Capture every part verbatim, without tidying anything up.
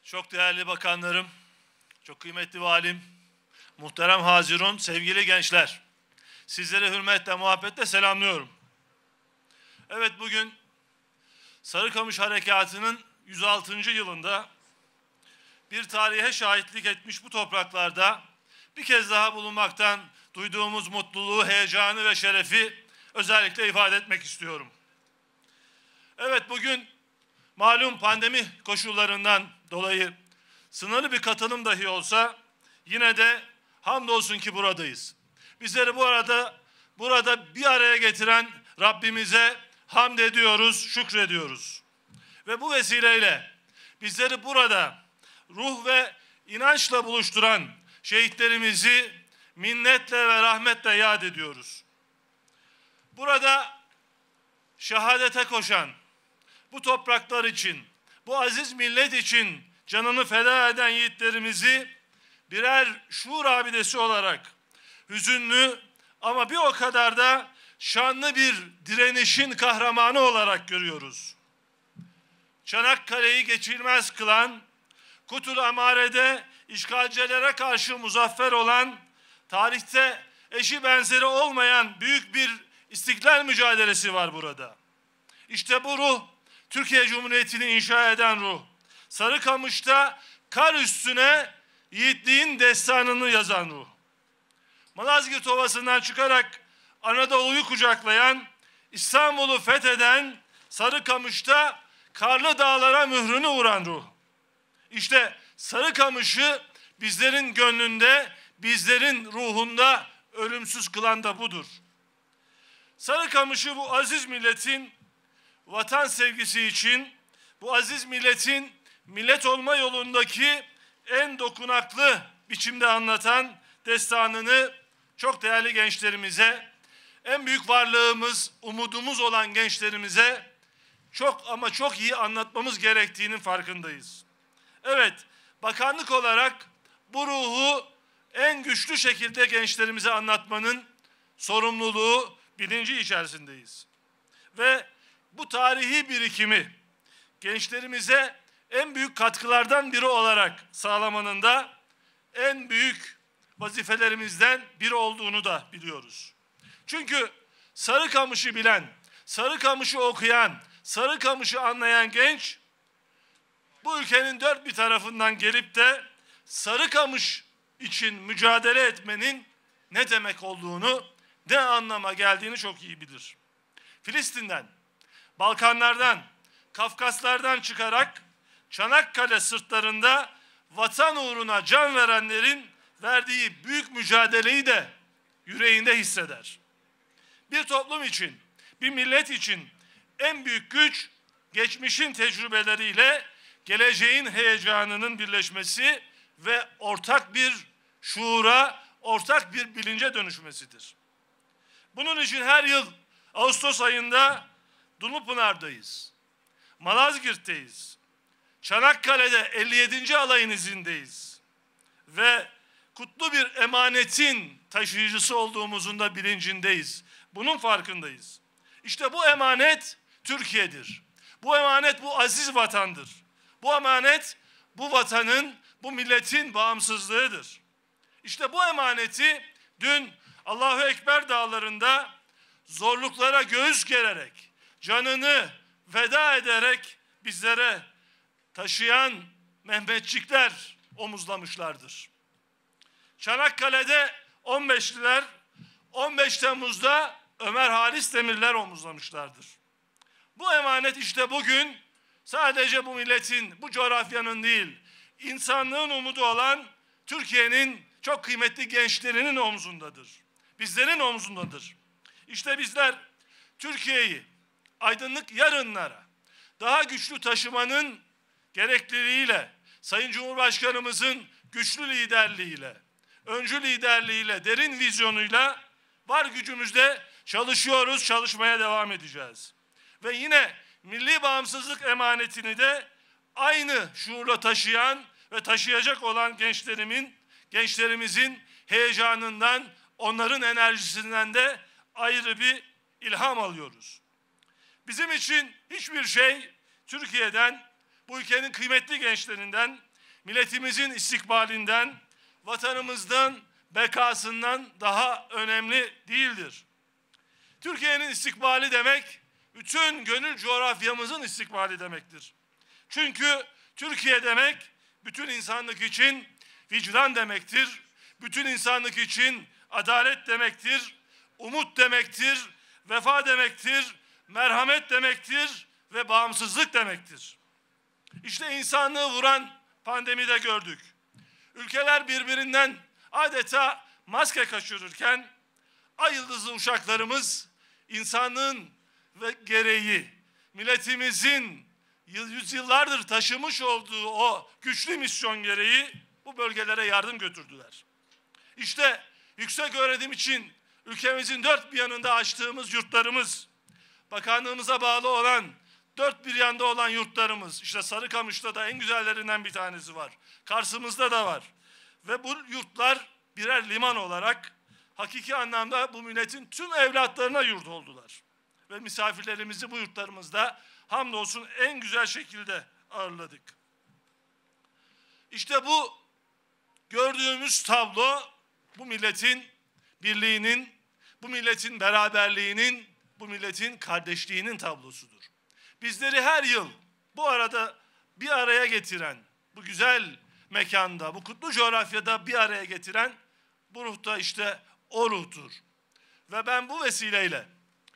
Çok değerli bakanlarım, çok kıymetli valim, muhterem hazirun, sevgili gençler. Sizleri hürmetle, muhabbetle selamlıyorum. Evet, bugün Sarıkamış Harekatı'nın yüz altıncı yılında bir tarihe şahitlik etmiş bu topraklarda bir kez daha bulunmaktan duyduğumuz mutluluğu, heyecanı ve şerefi özellikle ifade etmek istiyorum. Evet, bugün malum pandemi koşullarından dolayı sınırlı bir katılım dahi olsa yine de hamdolsun ki buradayız. Bizleri bu arada burada bir araya getiren Rabbimize hamd ediyoruz, şükrediyoruz. Ve bu vesileyle bizleri burada ruh ve inançla buluşturan şehitlerimizi minnetle ve rahmetle yad ediyoruz. Burada şehadete koşan, bu topraklar için, bu aziz millet için canını feda eden yiğitlerimizi birer şuur abidesi olarak hüzünlü ama bir o kadar da şanlı bir direnişin kahramanı olarak görüyoruz. Çanakkale'yi geçilmez kılan, Kutul Amare'de işgalcilere karşı muzaffer olan, tarihte eşi benzeri olmayan büyük bir istiklal mücadelesi var burada. İşte bu ruh, Türkiye Cumhuriyeti'ni inşa eden ruh. Sarıkamış'ta kar üstüne yiğitliğin destanını yazan ruh. Malazgirt Ovası'ndan çıkarak Anadolu'yu kucaklayan, İstanbul'u fetheden, Sarıkamış'ta karlı dağlara mührünü vuran ruh. İşte Sarıkamış'ı bizlerin gönlünde, bizlerin ruhunda ölümsüz kılan da budur. Sarıkamış'ı bu aziz milletin vatan sevgisi için, bu aziz milletin millet olma yolundaki en dokunaklı biçimde anlatan destanını çok değerli gençlerimize, en büyük varlığımız, umudumuz olan gençlerimize çok ama çok iyi anlatmamız gerektiğinin farkındayız. Evet, bakanlık olarak bu ruhu en güçlü şekilde gençlerimize anlatmanın sorumluluğu, bilinci içerisindeyiz. Ve bu tarihi birikimi gençlerimize en büyük katkılardan biri olarak sağlamanın da en büyük vazifelerimizden biri olduğunu da biliyoruz. Çünkü Sarıkamış'ı bilen, Sarıkamış'ı okuyan, Sarıkamış'ı anlayan genç bu ülkenin dört bir tarafından gelip de Sarıkamış için mücadele etmenin ne demek olduğunu, ne anlama geldiğini çok iyi bilir. Filistin'den, Balkanlardan, Kafkaslardan çıkarak Çanakkale sırtlarında vatan uğruna can verenlerin verdiği büyük mücadeleyi de yüreğinde hisseder. Bir toplum için, bir millet için en büyük güç geçmişin tecrübeleriyle geleceğin heyecanının birleşmesi ve ortak bir şuura, ortak bir bilince dönüşmesidir. Bunun için her yıl Ağustos ayında Dumlupınar'dayız. Malazgirt'teyiz. Çanakkale'de elli yedinci alayın izindeyiz. Ve kutlu bir emanetin taşıyıcısı olduğumuzun da bilincindeyiz. Bunun farkındayız. İşte bu emanet Türkiye'dir. Bu emanet bu aziz vatandır. Bu emanet bu vatanın, bu milletin bağımsızlığıdır. İşte bu emaneti dün Allahu Ekber dağlarında zorluklara göğüs gererek, canını feda ederek bizlere taşıyan Mehmetçikler omuzlamışlardır. Çanakkale'de on beşliler, on beş Temmuz'da Ömer Halis Demirler omuzlamışlardır. Bu emanet işte bugün sadece bu milletin, bu coğrafyanın değil, insanlığın umudu olan Türkiye'nin çok kıymetli gençlerinin omzundadır. Bizlerin omzundadır. İşte bizler Türkiye'yi aydınlık yarınlara daha güçlü taşımanın gerekliliğiyle, Sayın Cumhurbaşkanımızın güçlü liderliğiyle, öncü liderliğiyle, derin vizyonuyla var gücümüzle çalışıyoruz, çalışmaya devam edeceğiz. Ve yine milli bağımsızlık emanetini de aynı şuurla taşıyan ve taşıyacak olan gençlerimin, gençlerimizin heyecanından, onların enerjisinden de ayrı bir ilham alıyoruz. Bizim için hiçbir şey Türkiye'den, bu ülkenin kıymetli gençlerinden milletimizin istikbalinden, vatanımızdan, bekasından daha önemli değildir. Türkiye'nin istikbali demek, bütün gönül coğrafyamızın istikbali demektir. Çünkü Türkiye demek, bütün insanlık için vicdan demektir, bütün insanlık için adalet demektir, umut demektir, vefa demektir, merhamet demektir ve bağımsızlık demektir. İşte insanlığı vuran pandemide gördük. Ülkeler birbirinden adeta maske kaçırırken, ay yıldızlı uşaklarımız insanlığın ve gereği, milletimizin yüzyıllardır taşımış olduğu o güçlü misyon gereği bu bölgelere yardım götürdüler. İşte yüksek öğretim için ülkemizin dört bir yanında açtığımız yurtlarımız, bakanlığımıza bağlı olan dört bir yanda olan yurtlarımız, işte Sarıkamış'ta da en güzellerinden bir tanesi var. Kars'ımızda da var. Ve bu yurtlar birer liman olarak hakiki anlamda bu milletin tüm evlatlarına yurt oldular. Ve misafirlerimizi bu yurtlarımızda hamdolsun en güzel şekilde ağırladık. İşte bu gördüğümüz tablo bu milletin birliğinin, bu milletin beraberliğinin, bu milletin kardeşliğinin tablosudur. Bizleri her yıl bu arada bir araya getiren, bu güzel mekanda, bu kutlu coğrafyada bir araya getiren bu ruh da işte o ruhtur. Ve ben bu vesileyle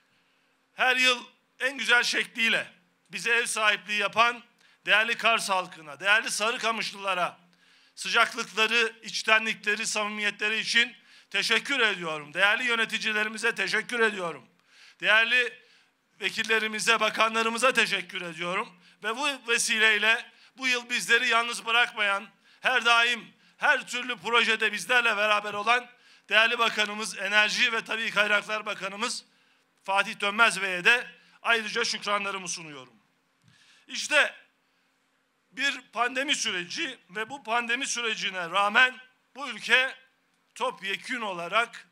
her yıl en güzel şekliyle bize ev sahipliği yapan değerli Kars halkına, değerli Sarıkamışlılara sıcaklıkları, içtenlikleri, samimiyetleri için teşekkür ediyorum. Değerli yöneticilerimize teşekkür ediyorum. Değerli vekillerimize, bakanlarımıza teşekkür ediyorum. Ve bu vesileyle bu yıl bizleri yalnız bırakmayan, her daim her türlü projede bizlerle beraber olan değerli bakanımız, Enerji ve Tabii Kaynaklar Bakanımız Fatih Dönmez Bey'e de ayrıca şükranlarımı sunuyorum. İşte bir pandemi süreci ve bu pandemi sürecine rağmen bu ülke topyekün olarak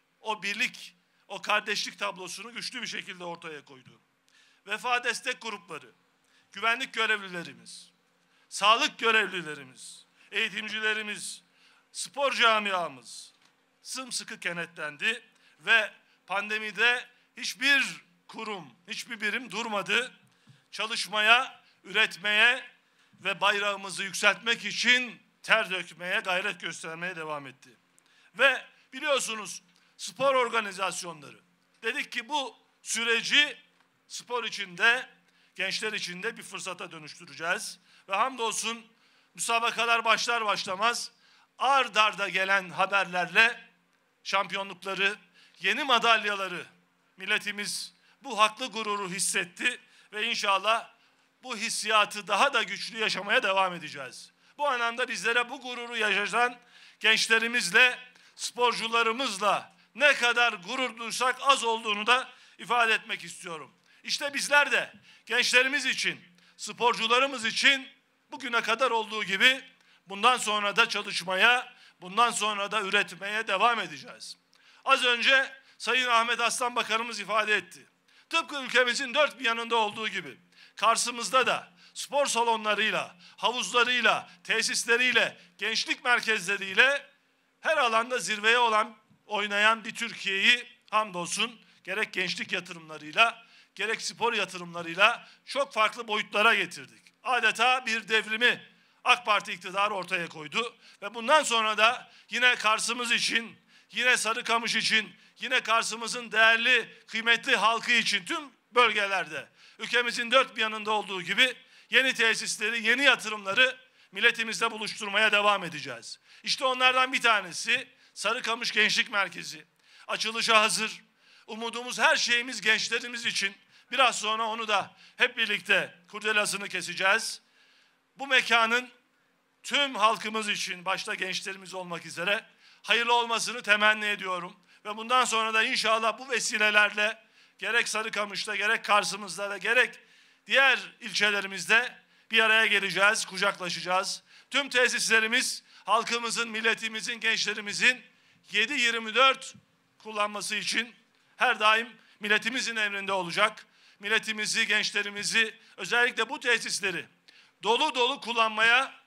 o birlik, o kardeşlik tablosunu güçlü bir şekilde ortaya koydu. Vefa destek grupları, güvenlik görevlilerimiz, sağlık görevlilerimiz, eğitimcilerimiz, spor camiamız sımsıkı kenetlendi ve pandemide hiçbir kurum, hiçbir birim durmadı. Çalışmaya, üretmeye ve bayrağımızı yükseltmek için ter dökmeye, gayret göstermeye devam etti. Ve biliyorsunuz spor organizasyonları. Dedik ki bu süreci spor içinde, gençler içinde bir fırsata dönüştüreceğiz. Ve hamdolsun müsabakalar başlar başlamaz ard arda gelen haberlerle şampiyonlukları, yeni madalyaları milletimiz bu haklı gururu hissetti ve inşallah bu hissiyatı daha da güçlü yaşamaya devam edeceğiz. Bu anlamda bizlere bu gururu yaşatan gençlerimizle, sporcularımızla ne kadar gurur duysak az olduğunu da ifade etmek istiyorum. İşte bizler de gençlerimiz için, sporcularımız için bugüne kadar olduğu gibi bundan sonra da çalışmaya, bundan sonra da üretmeye devam edeceğiz. Az önce Sayın Ahmet Aslan Bakanımız ifade etti. Tıpkı ülkemizin dört bir yanında olduğu gibi Kars'ımızda da spor salonlarıyla, havuzlarıyla, tesisleriyle, gençlik merkezleriyle her alanda zirveye olan, oynayan bir Türkiye'yi hamdolsun gerek gençlik yatırımlarıyla, gerek spor yatırımlarıyla çok farklı boyutlara getirdik. Adeta bir devrimi AK Parti iktidarı ortaya koydu ve bundan sonra da yine Kars'ımız için, yine Sarıkamış için, yine Kars'ımızın değerli, kıymetli halkı için tüm bölgelerde, ülkemizin dört bir yanında olduğu gibi yeni tesisleri, yeni yatırımları milletimizle buluşturmaya devam edeceğiz. İşte onlardan bir tanesi Sarıkamış Gençlik Merkezi. Açılışa hazır. Umudumuz, her şeyimiz gençlerimiz için. Biraz sonra onu da hep birlikte kurdelasını keseceğiz. Bu mekanın tüm halkımız için, başta gençlerimiz olmak üzere hayırlı olmasını temenni ediyorum. Ve bundan sonra da inşallah bu vesilelerle gerek Sarıkamış'ta, gerek Kars'ımızda ve gerek diğer ilçelerimizde bir araya geleceğiz, kucaklaşacağız. Tüm tesislerimiz halkımızın, milletimizin, gençlerimizin yedi yirmi dört kullanması için her daim milletimizin emrinde olacak. Milletimizi, gençlerimizi, özellikle bu tesisleri dolu dolu kullanmaya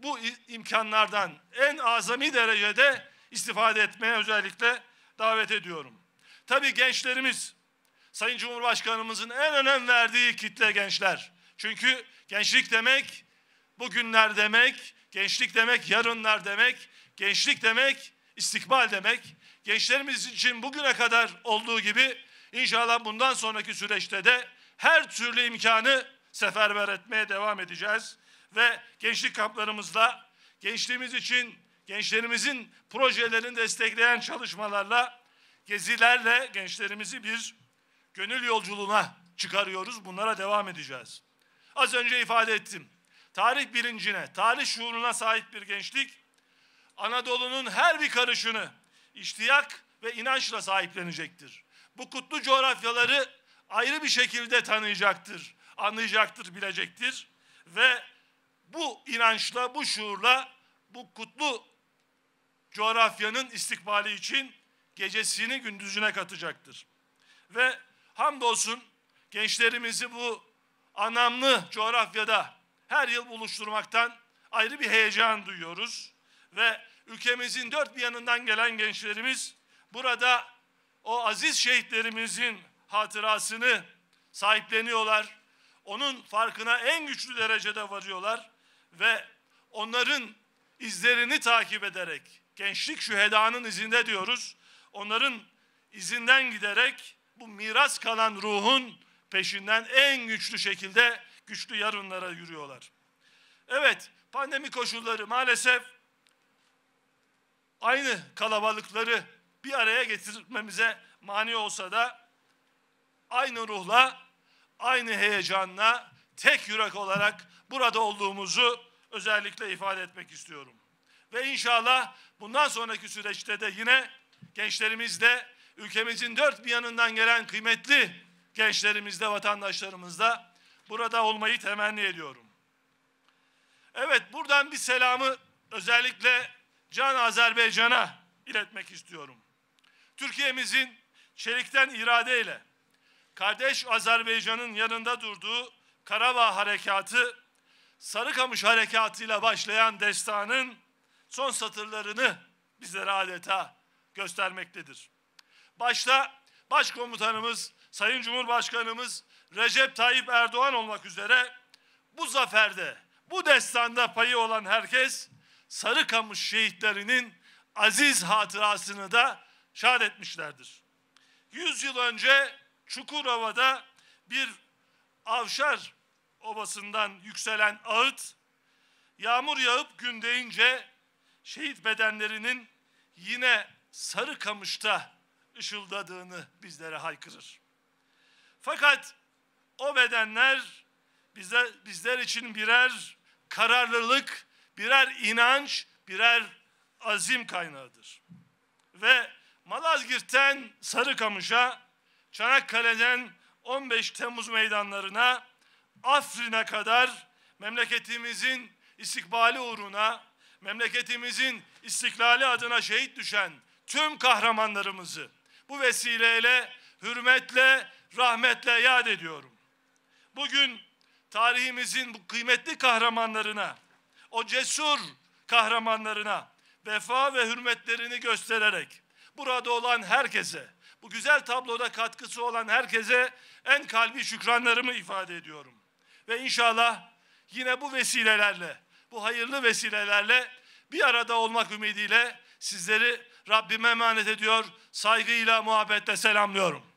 bu imkanlardan en azami derecede istifade etmeye özellikle davet ediyorum. Tabii gençlerimiz, Sayın Cumhurbaşkanımızın en önem verdiği kitle gençler. Çünkü gençlik demek bugünler demek, gençlik demek yarınlar demek, gençlik demek istikbal demek. Gençlerimiz için bugüne kadar olduğu gibi inşallah bundan sonraki süreçte de her türlü imkanı seferber etmeye devam edeceğiz. Ve gençlik kamplarımızla, gençliğimiz için gençlerimizin projelerini destekleyen çalışmalarla, gezilerle gençlerimizi bir gönül yolculuğuna çıkarıyoruz. Bunlara devam edeceğiz. Az önce ifade ettim. Tarih bilincine, tarih şuuruna sahip bir gençlik, Anadolu'nun her bir karışını iştiyak ve inançla sahiplenecektir. Bu kutlu coğrafyaları ayrı bir şekilde tanıyacaktır, anlayacaktır, bilecektir. Ve bu inançla, bu şuurla bu kutlu coğrafyanın istikbali için gecesini gündüzüne katacaktır. Ve hamdolsun gençlerimizi bu anlamlı coğrafyada her yıl buluşturmaktan ayrı bir heyecan duyuyoruz. Ve ülkemizin dört bir yanından gelen gençlerimiz burada o aziz şehitlerimizin hatırasını sahipleniyorlar. Onun farkına en güçlü derecede varıyorlar ve onların izlerini takip ederek, gençlik şühedanın izinde diyoruz, onların izinden giderek bu miras kalan ruhun peşinden en güçlü şekilde güçlü yarınlara yürüyorlar. Evet, pandemi koşulları maalesef aynı kalabalıkları bir araya getirmemize mani olsa da aynı ruhla, aynı heyecanla, tek yürek olarak burada olduğumuzu özellikle ifade etmek istiyorum. Ve inşallah bundan sonraki süreçte de yine gençlerimizle, ülkemizin dört bir yanından gelen kıymetli gençlerimizle, vatandaşlarımızla burada olmayı temenni ediyorum. Evet, buradan bir selamı özellikle Can Azerbaycan'a iletmek istiyorum. Türkiye'mizin çelikten iradeyle kardeş Azerbaycan'ın yanında durduğu Karabağ Harekatı, Sarıkamış Harekatı'yla başlayan destanın son satırlarını bizlere adeta göstermektedir. Başta Başkomutanımız, Sayın Cumhurbaşkanımız Recep Tayyip Erdoğan olmak üzere bu zaferde, bu destanda payı olan herkes Sarıkamış şehitlerinin aziz hatırasını da şad etmişlerdir. Yüz yıl önce Çukurova'da bir Avşar Obası'ndan yükselen ağıt, yağmur yağıp gün deyince şehit bedenlerinin yine Sarıkamış'ta ışıldadığını bizlere haykırır. Fakat o bedenler bizler, bizler için birer kararlılık, birer inanç, birer azim kaynağıdır. Ve Malazgirt'ten Sarıkamış'a, Çanakkale'den on beş Temmuz meydanlarına, Afrin'e kadar memleketimizin istikbali uğruna, memleketimizin istiklali adına şehit düşen tüm kahramanlarımızı bu vesileyle hürmetle, rahmetle yad ediyorum. Bugün tarihimizin bu kıymetli kahramanlarına, o cesur kahramanlarına vefa ve hürmetlerini göstererek burada olan herkese, bu güzel tabloda katkısı olan herkese en kalbi şükranlarımı ifade ediyorum. Ve inşallah yine bu vesilelerle, bu hayırlı vesilelerle bir arada olmak ümidiyle sizleri Rabbime emanet ediyor, saygıyla, muhabbetle selamlıyorum.